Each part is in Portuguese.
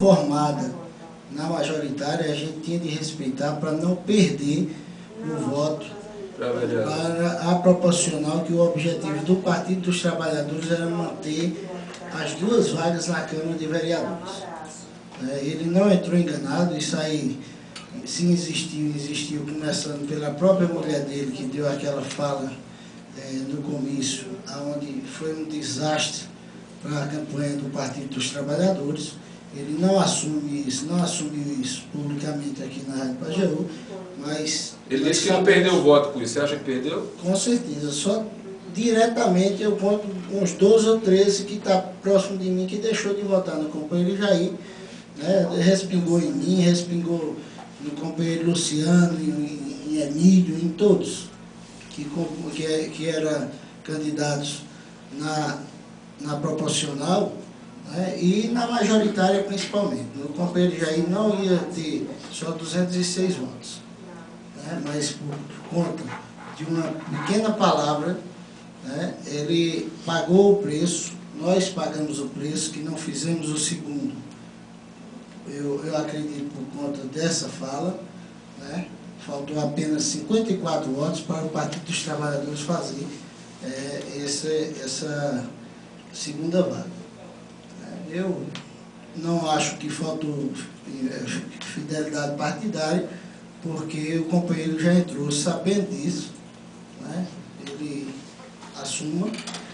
formada na majoritária, a gente tinha de respeitar para não perder o voto para a proporcional, que o objetivo do Partido dos Trabalhadores era manter as 2 vagas na Câmara de Vereadores. Ele não entrou enganado, isso aí, se existiu, existiu, começando pela própria mulher dele, que deu aquela fala no comício, onde foi um desastre para a campanha do Partido dos Trabalhadores. Ele não assumiu isso publicamente aqui na Rádio Pajeú, mas... Ele disse que não perdeu o voto por isso. Você acha que perdeu? Com certeza. Só diretamente eu conto uns 12 ou 13 que está próximo de mim, que deixou de votar no companheiro Jair, né? Respingou em mim, respingou no companheiro Luciano, em Emílio, em todos, que eram candidatos na proporcional, né? E na majoritária principalmente. O companheiro Jair não ia ter só 206 votos, né? Mas por conta de uma pequena palavra, né? Ele pagou o preço, nós pagamos o preço, que não fizemos o segundo. Eu acredito por conta dessa fala, né? Faltou apenas 54 votos para o Partido dos Trabalhadores fazer essa segunda vaga. Eu não acho que faltou fidelidade partidária, porque o companheiro já entrou sabendo disso, né? Ele assuma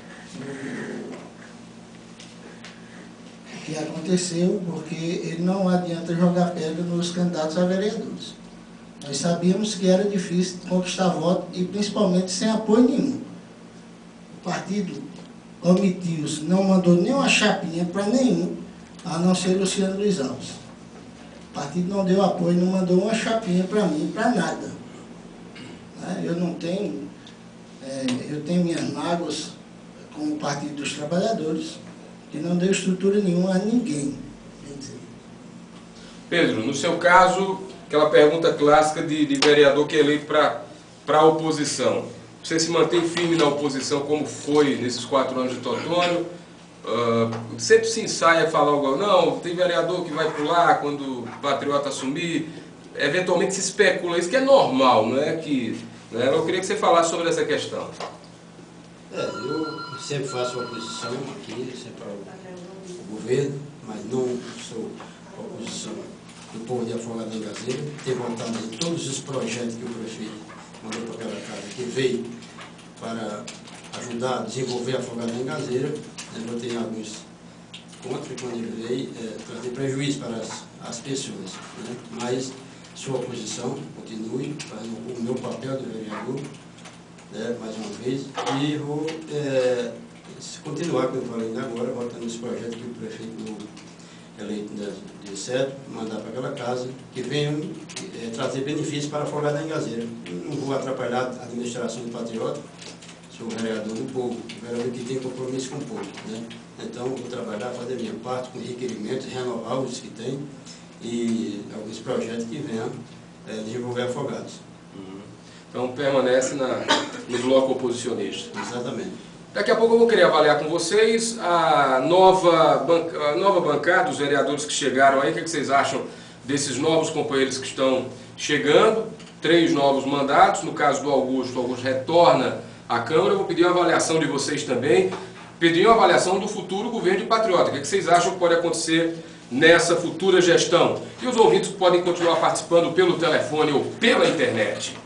o que aconteceu, porque ele não adianta jogar pedra nos candidatos a vereadores. Nós sabíamos que era difícil conquistar voto, e principalmente sem apoio nenhum. O partido omitiu-se, não mandou nenhuma chapinha para nenhum, a não ser Luciano Luiz Alves. O partido não deu apoio, não mandou uma chapinha para mim, para nada. Eu não tenho, eu tenho minhas mágoas com o Partido dos Trabalhadores, que não deu estrutura nenhuma a ninguém. Pedro, no seu caso, aquela pergunta clássica de vereador que é eleito para a oposição. Você se mantém firme na oposição como foi nesses 4 anos de Teotônio? Sempre se ensaia a falar algo, não, tem vereador que vai pular quando o patriota assumir, eventualmente se especula isso, que é normal, não é? Eu queria que você falasse sobre essa questão. Eu sempre faço oposição aqui, sempre ao governo, mas não sou oposição do povo de Afogado da Engazeira. Tenho votado em todos os projetos que o prefeito mandou para aquela casa, que veio para ajudar a desenvolver Afogado da Engazeira. Eu votei alguns contra, quando ele veio, trazer prejuízo para as pessoas, né? Mas sua oposição, continue fazendo o meu papel de vereador, né, mais uma vez, e vou continuar, como eu falei ainda agora, votando nesse projeto que o prefeito eleito de certo, mandar para aquela casa, que venham trazer benefícios para Afogado da Engazeira. Não vou atrapalhar a administração do patriota, sou vereador do povo, vereador que tem compromisso com o povo, né? Então, vou trabalhar, fazer a minha parte com requerimentos, renovar os que tem e alguns projetos que venham desenvolver Afogados. Então, permanece no bloco oposicionista. Exatamente. Daqui a pouco eu vou querer avaliar com vocês a nova bancada, os vereadores que chegaram aí. O que vocês acham desses novos companheiros que estão chegando? 3 novos mandatos, no caso do Augusto, o Augusto retorna à Câmara. Eu vou pedir uma avaliação de vocês também, pedir uma avaliação do futuro governo de Patriota. O que vocês acham que pode acontecer nessa futura gestão? E os ouvintes podem continuar participando pelo telefone ou pela internet.